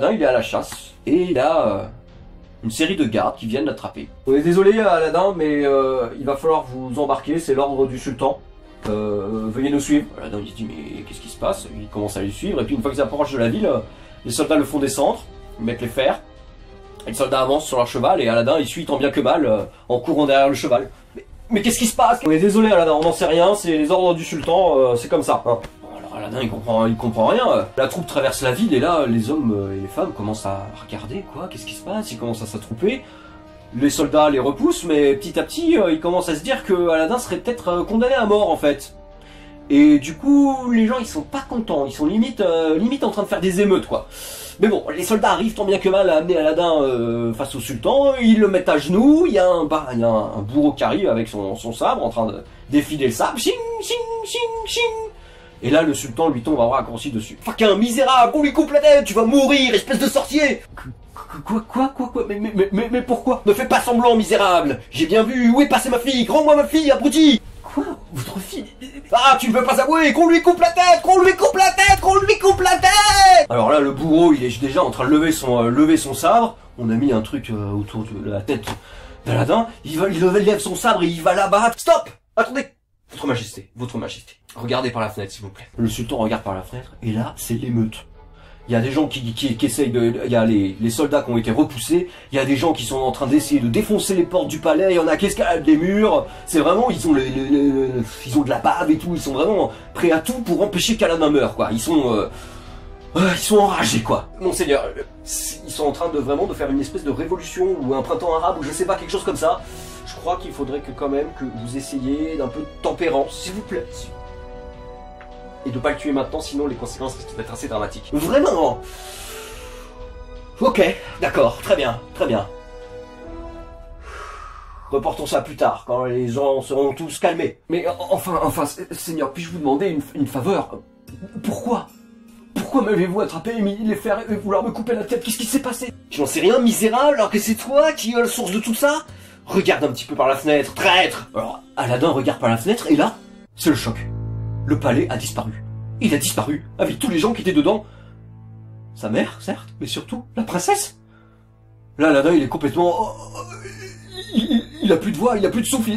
Aladdin il est à la chasse et il a une série de gardes qui viennent l'attraper. On est désolé Aladdin, mais il va falloir vous embarquer, c'est l'ordre du sultan. Veuillez nous suivre. Aladdin il se dit mais qu'est-ce qui se passe? Il commence à les suivre et puis une fois qu'ils approchent de la ville, les soldats le font descendre, ils mettent les fers. Et les soldats avancent sur leur cheval et Aladdin il suit tant bien que mal en courant derrière le cheval. Mais qu'est-ce qui se passe? On est désolé Aladdin, on n'en sait rien, c'est les ordres du sultan, c'est comme ça. Hein. Bon, alors Aladdin il comprend rien. La troupe traverse la ville et là les hommes et les femmes commencent à regarder quoi, qu'est-ce qui se passe? Ils commencent à s'attrouper. Les soldats les repoussent mais petit à petit ils commencent à se dire que Aladdin serait peut-être condamné à mort en fait. Et du coup les gens ils sont pas contents, ils sont limite en train de faire des émeutes quoi. Mais bon, les soldats arrivent tant bien que mal à amener Aladdin face au sultan, ils le mettent à genoux, il y a un bourreau qui arrive avec son sabre en train de défiler le sabre, ching, ching, ching, ching. Et là le sultan lui tombe un raccourci dessus. Fuck un misérable, on lui coupe la tête, tu vas mourir, espèce de sorcier. Quoi mais pourquoi? Ne fais pas semblant, misérable. J'ai bien vu, où est passée ma fille? Rends-moi ma fille, abruti. Quoi? Votre fille? Ah, tu ne veux pas avouer? Qu'on lui coupe la tête! Qu'on lui coupe la tête! Qu'on lui coupe la tête! Alors là, le bourreau, il est déjà en train de lever son sabre. On a mis un truc autour de la tête d'Aladdin. Il lève son sabre et il va l'abattre. Stop! Attendez! Votre Majesté, Votre Majesté. Regardez par la fenêtre, s'il vous plaît. Le sultan regarde par la fenêtre et là, c'est l'émeute. Il y a des gens qui essayent il y a les soldats qui ont été repoussés, il y a des gens qui sont en train d'essayer de défoncer les portes du palais, il y en a qui escaladent les murs, c'est vraiment, ils ont de la bave et tout, ils sont vraiment prêts à tout pour empêcher qu'Aladdin meure, quoi. Ils sont enragés, quoi. Monseigneur, ils sont en train de faire une espèce de révolution, ou un printemps arabe, ou je sais pas, quelque chose comme ça. Je crois qu'il faudrait que quand même que vous essayiez d'un peu de tempérance, s'il vous plaît. Et de pas le tuer maintenant, sinon les conséquences risquent d'être assez dramatiques. Vraiment? Ok, d'accord, très bien, très bien. Reportons ça plus tard, quand les gens seront tous calmés. Mais enfin, Seigneur, puis-je vous demander une faveur? Pourquoi m'avez-vous attrapé, mis les fers et vouloir me couper la tête? Qu'est-ce qui s'est passé? Je n'en sais rien, misérable, alors que c'est toi qui es la source de tout ça? Regarde un petit peu par la fenêtre, traître! Alors, Aladdin regarde par la fenêtre, et là, c'est le choc. Le palais a disparu. Il a disparu, avec tous les gens qui étaient dedans. Sa mère, certes, mais surtout, la princesse. Là, Aladdin, il est complètement... Il a plus de voix, il a plus de souffle.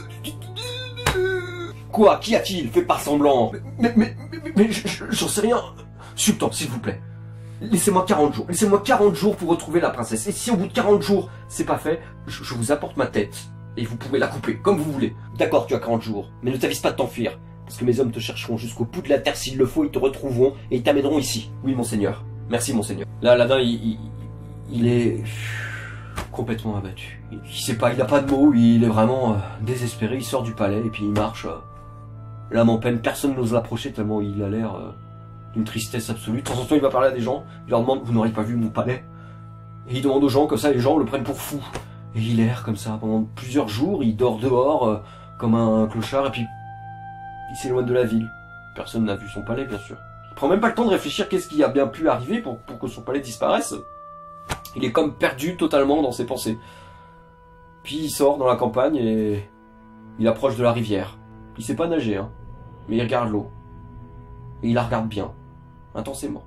Quoi? Qu'y a-t-il? Fais pas semblant. Mais j'en sais rien. Sultan, s'il vous plaît. Laissez-moi 40 jours. Laissez-moi 40 jours pour retrouver la princesse. Et si au bout de 40 jours, c'est pas fait, je vous apporte ma tête. Et vous pouvez la couper, comme vous voulez. D'accord, tu as 40 jours. Mais ne t'avise pas de t'enfuir. Parce que mes hommes te chercheront jusqu'au bout de la terre s'il le faut, ils te retrouveront et ils t'amèneront ici. Oui, monseigneur. Merci, monseigneur. Là, Aladdin, il est complètement abattu. Il sait pas, il a pas de mots, il est vraiment désespéré. Il sort du palais et puis il marche l'âme en peine. Personne n'ose l'approcher tellement il a l'air d'une tristesse absolue. De temps en temps, il va parler à des gens. Il leur demande, vous n'aurez pas vu mon palais? Et il demande aux gens comme ça, les gens le prennent pour fou. Et il erre comme ça pendant plusieurs jours. Il dort dehors comme un clochard et puis il s'éloigne de la ville. Personne n'a vu son palais, bien sûr. Il prend même pas le temps de réfléchir qu'est-ce qui a bien pu arriver pour que son palais disparaisse. Il est comme perdu totalement dans ses pensées. Puis il sort dans la campagne et il approche de la rivière. Il sait pas nager, hein, mais il regarde l'eau. Et il la regarde bien, intensément.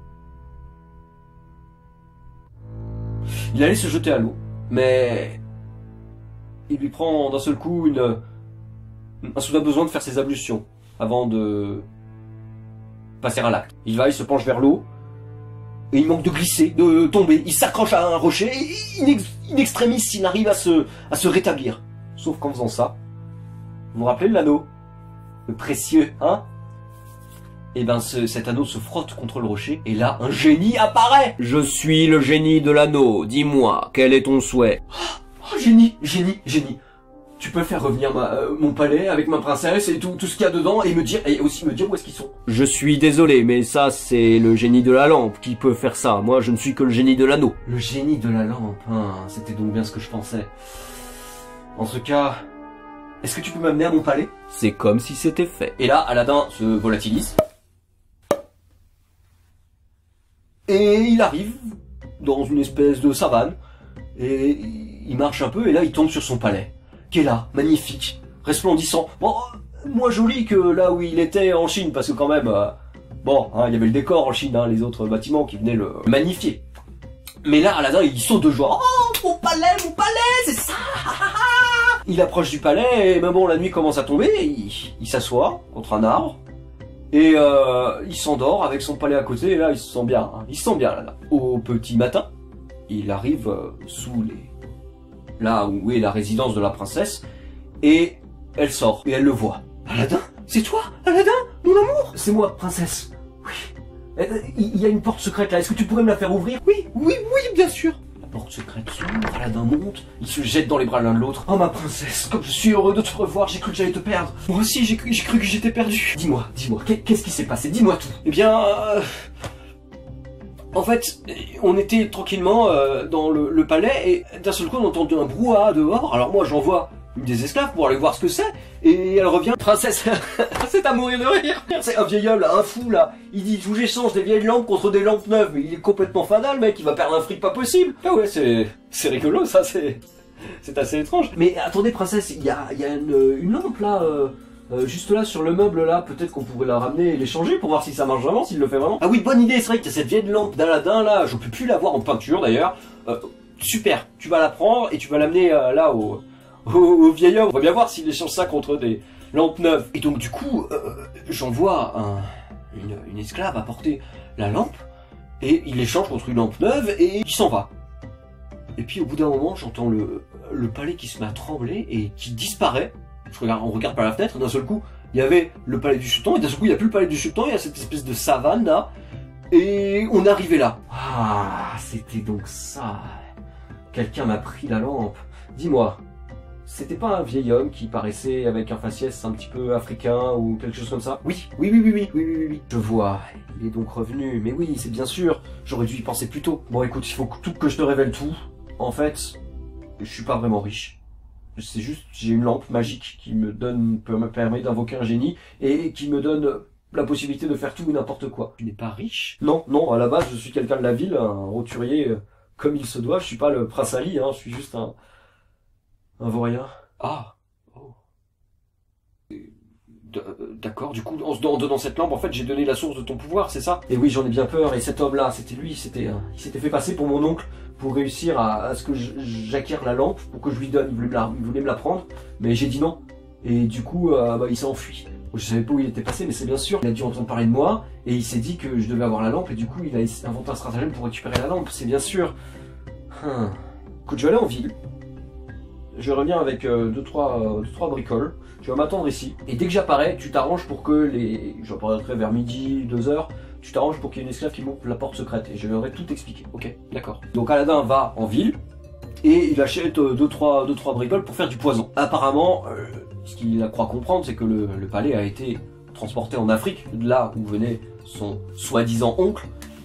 Il allait se jeter à l'eau, mais il lui prend d'un seul coup un soudain besoin de faire ses ablutions avant de passer à l'acte. Il se penche vers l'eau et il manque de glisser, de tomber. Il s'accroche à un rocher et in extremis il arrive à se rétablir. Sauf qu'en faisant ça, vous vous rappelez de l'anneau? Le précieux, hein? Et ben cet anneau se frotte contre le rocher et là un génie apparaît. Je suis le génie de l'anneau, dis-moi, quel est ton souhait? Oh, génie. Tu peux faire revenir mon palais avec ma princesse et tout ce qu'il y a dedans et aussi me dire où est-ce qu'ils sont. Je suis désolé, mais ça c'est le génie de la lampe qui peut faire ça. Moi je ne suis que le génie de l'anneau. Le génie de la lampe, hein, c'était donc bien ce que je pensais. En ce cas, est-ce que tu peux m'amener à mon palais? C'est comme si c'était fait. Et là, Aladdin se volatilise. Et il arrive dans une espèce de savane. Et il marche un peu et là il tombe sur son palais. Qui est là, magnifique, resplendissant. Bon, moins joli que là où il était en Chine, parce que quand même, Bon, hein, il y avait le décor en Chine, hein, les autres bâtiments qui venaient le magnifier. Mais là, Aladdin, il saute de joie. Oh, mon palais, c'est ça. Il approche du palais, et même bon, la nuit commence à tomber, il s'assoit contre un arbre, et il s'endort avec son palais à côté, et là, il se sent bien, hein, il se sent bien, là. Au petit matin, il arrive sous là où est la résidence de la princesse, et elle sort, et elle le voit. Aladdin, c'est toi, Aladdin, mon amour? C'est moi, princesse. Oui. Il y a une porte secrète là, est-ce que tu pourrais me la faire ouvrir? Oui, bien sûr. La porte secrète s'ouvre, Aladdin monte, il se jette dans les bras l'un de l'autre. Oh ma princesse, comme je suis heureux de te revoir, j'ai cru que j'allais te perdre. Moi aussi, j'ai cru que j'étais perdu. Dis-moi, qu'est-ce qui s'est passé? Dis-moi tout. Eh bien... En fait, on était tranquillement dans le palais et d'un seul coup on entend un brouhaha dehors. Alors moi j'envoie une des esclaves pour aller voir ce que c'est et elle revient. Princesse, c'est à mourir de rire. C'est un vieil homme là, un fou là. Il dit tout j'échange des vieilles lampes contre des lampes neuves, mais il est complètement fadal mec, il va perdre un fric pas possible. Ah ouais, c'est rigolo ça, c'est assez étrange. Mais attendez princesse, il y a une lampe là. Juste là sur le meuble là, peut-être qu'on pourrait la ramener et l'échanger pour voir si ça marche vraiment, s'il le fait vraiment. Ah oui, bonne idée, c'est vrai que cette vieille lampe d'Aladin là, je peux plus la voir en peinture d'ailleurs. Super, tu vas la prendre et tu vas l'amener là au vieil homme. On va bien voir s'il échange ça contre des lampes neuves. Et donc du coup, j'envoie une esclave apporter la lampe et il l'échange contre une lampe neuve et il s'en va. Et puis au bout d'un moment, j'entends le palais qui se met à trembler et qui disparaît. On regarde par la fenêtre, d'un seul coup, il y avait le palais du sultan, et d'un seul coup, il n'y a plus le palais du sultan, il y a cette espèce de savane là, et on est arrivé là. Ah, c'était donc ça. Quelqu'un m'a pris la lampe. Dis-moi, c'était pas un vieil homme qui paraissait avec un faciès un petit peu africain ou quelque chose comme ça? Oui. Je vois, il est donc revenu, mais oui, c'est bien sûr, j'aurais dû y penser plus tôt. Bon écoute, il faut que je te révèle tout. En fait, je suis pas vraiment riche. C'est juste, j'ai une lampe magique qui me permet d'invoquer un génie et qui me donne la possibilité de faire tout ou n'importe quoi. Tu n'es pas riche? Non, à la base, je suis quelqu'un de la ville, un roturier comme il se doit. Je suis pas le prince Ali, hein, je suis juste un vaurien. Ah, oh. D'accord, du coup, en donnant cette lampe, en fait, j'ai donné la source de ton pouvoir, c'est ça? Et oui, j'en ai bien peur, et cet homme-là, c'était lui, il s'était fait passer pour mon oncle, pour réussir à ce que j'acquière la lampe, pour que je lui donne, il voulait me la prendre, mais j'ai dit non. Et du coup, il s'est enfui. Je savais pas où il était passé, mais c'est bien sûr, il a dû entendre parler de moi, et il s'est dit que je devais avoir la lampe, et du coup, il a inventé un stratagème pour récupérer la lampe, c'est bien sûr. Écoute, je vais aller en ville. Je reviens avec 2-3 bricoles. Tu vas m'attendre ici. Et dès que j'apparais, tu t'arranges pour que j'apparaîtrai vers midi, 2h. Tu t'arranges pour qu'il y ait une esclave qui monte la porte secrète. Et je viendrai tout expliquer. Ok, d'accord. Donc Aladdin va en ville. Et il achète 2-3 bricoles pour faire du poison. Apparemment, ce qu'il croit comprendre, c'est que le palais a été transporté en Afrique. Là où venait son soi-disant oncle.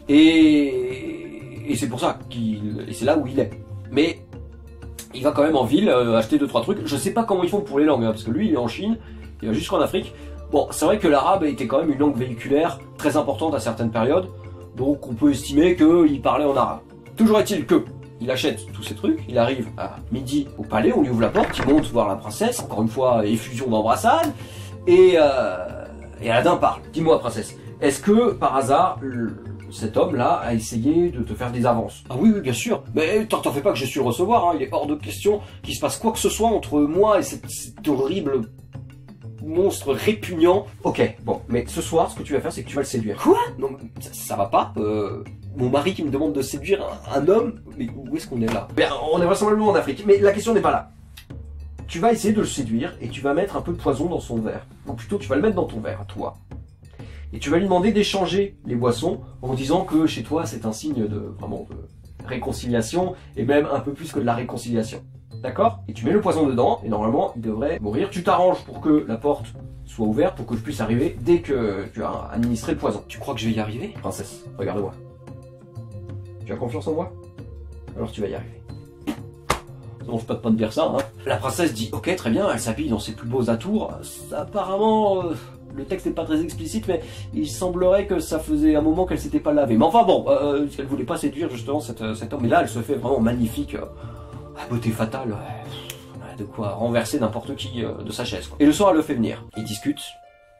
Et c'est pour ça et c'est là où il est. Mais il va quand même en ville acheter 2-3 trucs. Je sais pas comment ils font pour les langues, hein, parce que lui il est en Chine, il va jusqu'en Afrique. Bon, c'est vrai que l'arabe était quand même une langue véhiculaire très importante à certaines périodes, donc on peut estimer qu'il parlait en arabe. Toujours est-il que il achète tous ces trucs, il arrive à midi au palais, on lui ouvre la porte, il monte voir la princesse, encore une fois effusion d'embrassade, et Aladdin parle. Dis-moi princesse, est-ce que par hasard cet homme-là a essayé de te faire des avances? Ah oui, bien sûr. Mais t'en fais pas que je suis le recevoir, hein. Il est hors de question qu'il se passe quoi que ce soit entre moi et cet horrible monstre répugnant. Ok, bon, mais ce soir, ce que tu vas faire, c'est que tu vas le séduire. Quoi? Non, ça va pas. Mon mari qui me demande de séduire un homme, mais où est-ce qu'on est là? Ben, on est vraisemblablement en Afrique, mais la question n'est pas là. Tu vas essayer de le séduire et tu vas mettre un peu de poison dans son verre. Ou plutôt, tu vas le mettre dans ton verre, à toi. Et tu vas lui demander d'échanger les boissons en disant que chez toi c'est un signe de réconciliation et même un peu plus que de la réconciliation. D'accord? Et tu mets le poison dedans et normalement il devrait mourir. Tu t'arranges pour que la porte soit ouverte pour que je puisse arriver dès que tu as administré le poison. Tu crois que je vais y arriver? Princesse, regarde-moi. Tu as confiance en moi? Alors tu vas y arriver. Ça mange pas de pain de dire ça, hein. La princesse dit ok très bien, elle s'habille dans ses plus beaux atours. Apparemment... le texte n'est pas très explicite, mais il semblerait que ça faisait un moment qu'elle s'était pas lavée. Mais enfin bon, elle voulait pas séduire justement cet homme. Mais là, elle se fait vraiment magnifique, à beauté fatale, de quoi renverser n'importe qui de sa chaise, quoi. Et le soir, elle le fait venir. Ils discutent,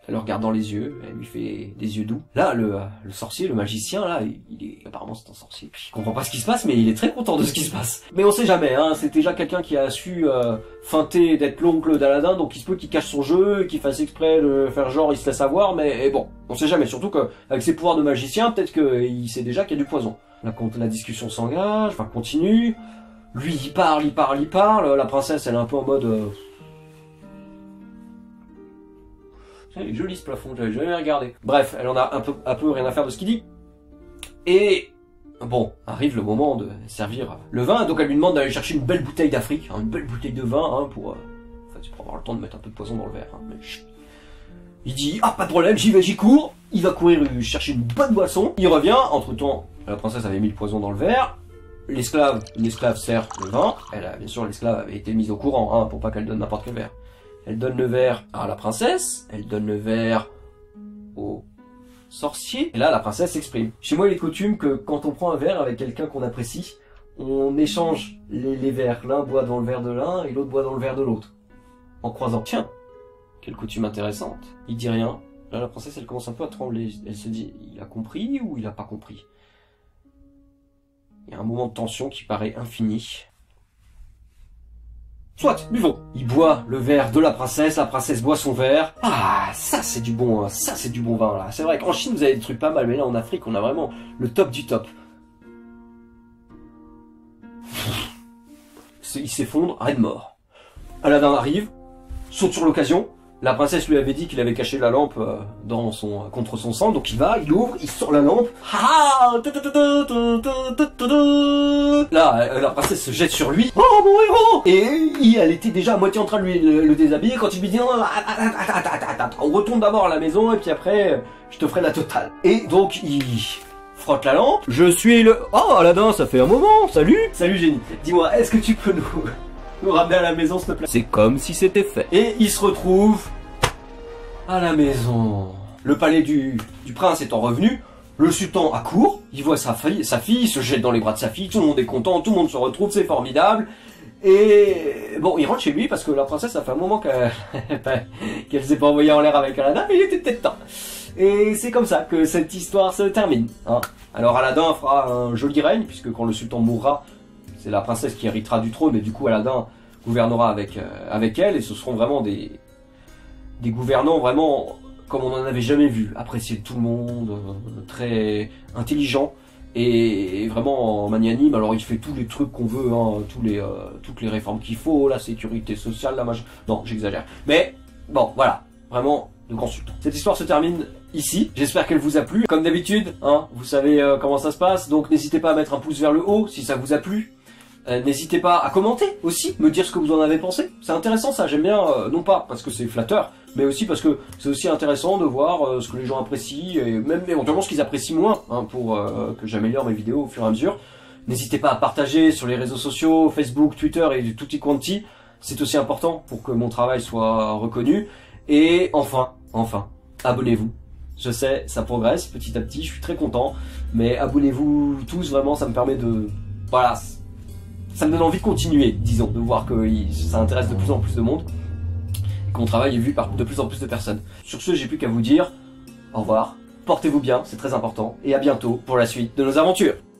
Elle le regarde dans les yeux, elle lui fait des yeux doux. Là, le sorcier, le magicien, là, il est apparemment c'est un sorcier. Il comprend pas ce qui se passe, mais il est très content de ce qui se passe. Mais on sait jamais, hein. C'est déjà quelqu'un qui a su feinter d'être l'oncle d'Aladin, donc il se peut qu'il cache son jeu, qu'il fasse exprès de faire genre, il se laisse avoir, mais bon, on sait jamais. Surtout qu'avec ses pouvoirs de magicien, peut-être qu'il sait déjà qu'il y a du poison. Là, quand la discussion s'engage, enfin continue. Lui, il parle. La princesse, elle est un peu en mode. Il est joli ce plafond, j'avais jamais regardé. Bref, elle en a un peu rien à faire de ce qu'il dit. Et bon, arrive le moment de servir le vin, donc elle lui demande d'aller chercher une belle bouteille d'Afrique, hein, une belle bouteille de vin, hein, pour avoir le temps de mettre un peu de poison dans le verre. Hein, mais il dit, ah, pas de problème, j'y vais, j'y cours. Il va courir chercher une bonne boisson. Il revient, entre-temps, la princesse avait mis le poison dans le verre. L'esclave sert le vin. Bien sûr, l'esclave avait été mise au courant, hein, pour pas qu'elle donne n'importe quel verre. Elle donne le verre à la princesse, elle donne le verre au sorcier, et là la princesse s'exprime. Chez moi il est coutume que quand on prend un verre avec quelqu'un qu'on apprécie, on échange les verres. L'un boit dans le verre de l'un et l'autre boit dans le verre de l'autre. En croisant. Tiens, quelle coutume intéressante. Il dit rien. Là la princesse elle commence un peu à trembler. Elle se dit, il a compris ou il a pas compris? Il y a un moment de tension qui paraît infini. Soit, buvons. Il boit le verre de la princesse boit son verre. Ah, ça c'est du bon, ça c'est du bon vin là. C'est vrai qu'en Chine vous avez des trucs pas mal, mais là en Afrique on a vraiment le top du top. Il s'effondre, arrête mort. Aladin arrive, saute sur l'occasion. La princesse lui avait dit qu'il avait caché la lampe contre son sang, donc il va, il ouvre, il sort la lampe. Là, la princesse se jette sur lui. Oh mon héros! Et elle était déjà à moitié en train de le déshabiller quand il lui dit non, on retourne d'abord à la maison et puis après je te ferai la totale. Et donc il frotte la lampe. Je suis le... Oh Aladin, ça fait un moment, salut! Salut génie. Dis-moi, est-ce que tu peux nous ramener à la maison s'il te plaît? C'est comme si c'était fait. Et il se retrouve à la maison. Le palais du prince étant revenu, le sultan accourt, il voit sa fille, il se jette dans les bras de sa fille, tout le monde est content, tout le monde se retrouve, c'est formidable. Et bon, il rentre chez lui parce que la princesse, ça fait un moment qu'elle s'est pas envoyée en l'air avec Aladin, mais il était peut-être temps. Et c'est comme ça que cette histoire se termine. Hein. Alors Aladin fera un joli règne, puisque quand le sultan mourra, c'est la princesse qui héritera du trône, et du coup Aladin gouvernera avec elle, et ce seront vraiment des gouvernants vraiment comme on n'en avait jamais vu, appréciés de tout le monde, très intelligent et vraiment magnanime. Alors il fait tous les trucs qu'on veut, hein, toutes les réformes qu'il faut, la sécurité sociale, la machin. Non, j'exagère. Mais bon, voilà, vraiment de grands sultans. Cette histoire se termine ici. J'espère qu'elle vous a plu. Comme d'habitude, hein, vous savez comment ça se passe, donc n'hésitez pas à mettre un pouce vers le haut si ça vous a plu. N'hésitez pas à commenter aussi, me dire ce que vous en avez pensé. C'est intéressant ça, j'aime bien, non pas parce que c'est flatteur, mais aussi parce que c'est aussi intéressant de voir ce que les gens apprécient, et même éventuellement ce qu'ils apprécient moins, hein, pour que j'améliore mes vidéos au fur et à mesure. N'hésitez pas à partager sur les réseaux sociaux, Facebook, Twitter et tutti quanti, c'est aussi important pour que mon travail soit reconnu. Et enfin, abonnez-vous. Je sais, ça progresse petit à petit, je suis très content, mais abonnez-vous tous, vraiment, ça me permet de... Voilà, ça me donne envie de continuer, disons, de voir que ça intéresse de plus en plus de monde, et que mon travail est vu par de plus en plus de personnes. Sur ce, j'ai plus qu'à vous dire au revoir, portez-vous bien, c'est très important, et à bientôt pour la suite de nos aventures.